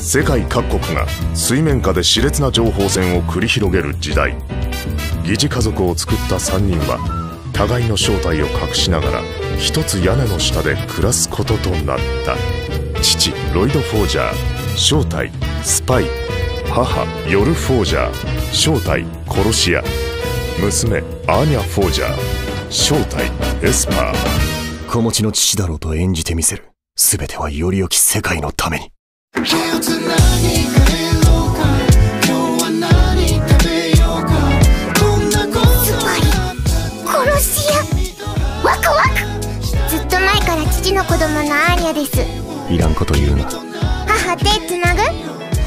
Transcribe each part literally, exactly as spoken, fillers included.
世界各国が水面下で熾烈な情報戦を繰り広げる時代、疑似家族を作ったさんにんは互いの正体を隠しながら一つ屋根の下で暮らすこととなった。父ロイド・フォージャー、正体スパイ。母ヨル・フォージャー、正体殺し屋。娘アーニャ・フォージャー、正体エスパー。 子持ちの父だろうと演じてみせる。全てはより良き世界のために。 手をつなぎ帰ろうか、今日は何食べようか、こんなことスパイ、殺し屋、ワクワク。ずっと前から父の子供のアーニャです。 いらんこと言うな。 母、手つなぐ？ よ、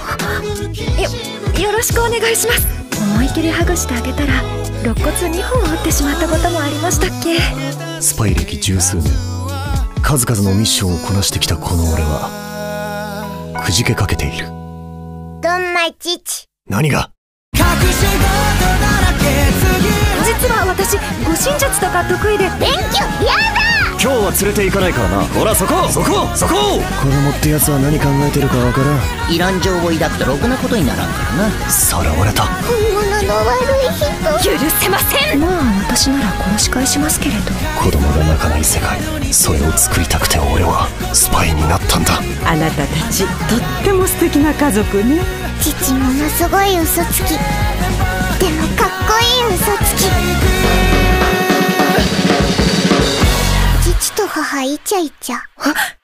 よろしくお願いします。思い切りハグしてあげたら肋骨にほん折ってしまったこともありましたっけ。 スパイ歴十数年、数々のミッションをこなしてきたこの俺はくじけかけている。 ドンマイ父。 何が？ 隠し事だらけ実は私護身術とか得意で。 勉強やだ。 今日は連れて行かないからな。ほらそこそこそこ。子供ってやつは何考えてるかわからん。 いらん情を抱くとろくなことにならんからな。 さらわれた。 本物の悪い人。 許せません。まあ私なら殺し返しますけれど。 子供が泣かない世界、それを作りたくて俺はスパイになったんだ。 あなたたちとっても素敵な家族ね。 父ものすごい嘘つき。でもかっこいい嘘つき。父と母イチャイチャ。